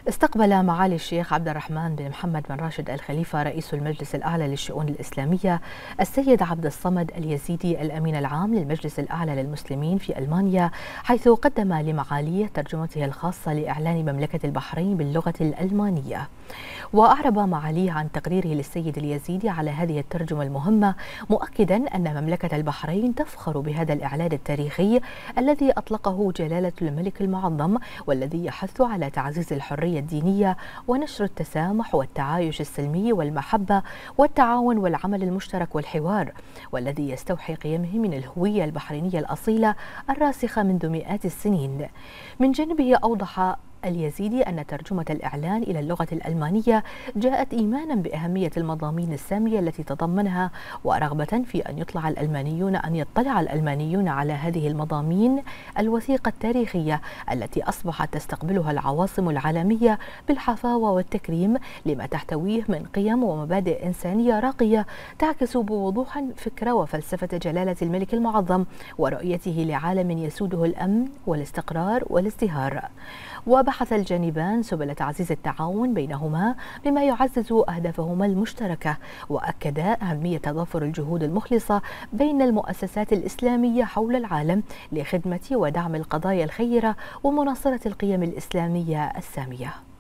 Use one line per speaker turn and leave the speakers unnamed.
استقبل معالي الشيخ عبد الرحمن بن محمد بن راشد آل خليفة رئيس المجلس الأعلى للشؤون الإسلامية السيد عبد الصمد اليزيدي الأمين العام للمجلس الأعلى للمسلمين في ألمانيا، حيث قدم لمعاليه ترجمته الخاصة لإعلان مملكة البحرين باللغة الألمانية. وأعرب معاليه عن تقريره للسيد اليزيدي على هذه الترجمة المهمة، مؤكدا أن مملكة البحرين تفخر بهذا الإعلان التاريخي الذي أطلقه جلالة الملك المعظم، والذي يحث على تعزيز الحرية الدينية ونشر التسامح والتعايش السلمي والمحبة والتعاون والعمل المشترك والحوار، والذي يستوحي قيمه من الهوية البحرينية الأصيلة الراسخة منذ مئات السنين. من جانبه أوضح اليزيدي أن ترجمة الإعلان إلى اللغة الألمانية جاءت إيمانا بأهمية المضامين السامية التي تضمنها، ورغبة في أن يطلع الألمانيون على هذه المضامين الوثيقة التاريخية التي أصبحت تستقبلها العواصم العالمية بالحفاوة والتكريم، لما تحتويه من قيم ومبادئ إنسانية راقية تعكس بوضوح فكرة وفلسفة جلالة الملك المعظم ورؤيته لعالم يسوده الأمن والاستقرار والازدهار. وبحث الجانبان سبل تعزيز التعاون بينهما بما يعزز أهدافهما المشتركة، وأكد أهمية تضافر الجهود المخلصة بين المؤسسات الإسلامية حول العالم لخدمة ودعم القضايا الخيرة ومناصرة القيم الإسلامية السامية.